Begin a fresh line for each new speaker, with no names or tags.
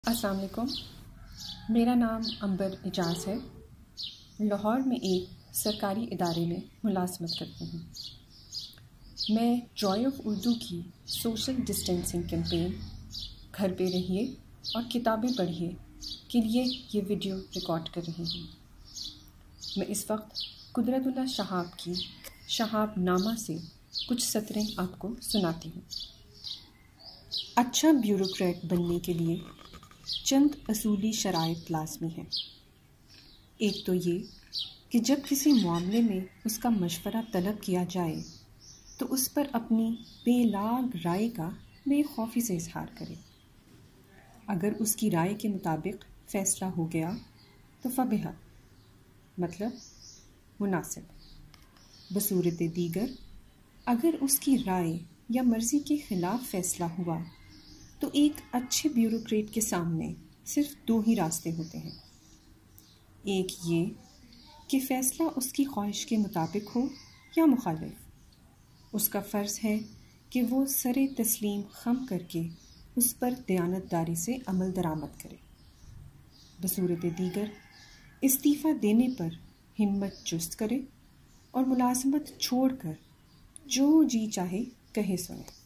अस्सलाम वालेकुम। मेरा नाम उम्बर इजाज़ है। लाहौर में एक सरकारी इदारे में मुलाज़मत करती हूँ। मैं जॉय ऑफ उर्दू की सोशल डिस्टेंसिंग कैंपेन घर पे रहिए और किताबें पढ़िए के लिए ये वीडियो रिकॉर्ड कर रही हूँ। मैं इस वक्त कुदरतुल्लाह शहाब की शहाबनामा से कुछ सतरें आपको सुनाती हूँ। अच्छा ब्यूरोक्रेट बनने के लिए चंद असूली शराइत लाज़मी हैं। एक तो ये कि जब किसी मामले में उसका मशवरा तलब किया जाए तो उस पर अपनी बेलाग राय का बेखौफी से इजहार करे। अगर उसकी राय के मुताबिक फ़ैसला हो गया तो फ़बिहा, मतलब मुनासिब। बसूरत दीगर अगर उसकी राय या मर्ज़ी के ख़िलाफ़ फ़ैसला हुआ तो एक अच्छे ब्यूरोक्रेट के सामने सिर्फ दो ही रास्ते होते हैं। एक ये कि फ़ैसला उसकी ख्वाहिश के मुताबिक हो या मुखालिफ। उसका फ़र्ज़ है कि वो सरे तस्लीम खम करके उस पर दयानतदारी से अमल दरामद करे। बसूरत दीगर इस्तीफ़ा देने पर हिम्मत चुस्त करे और मुलाज़मत छोड़कर जो जी चाहे कहे सुने।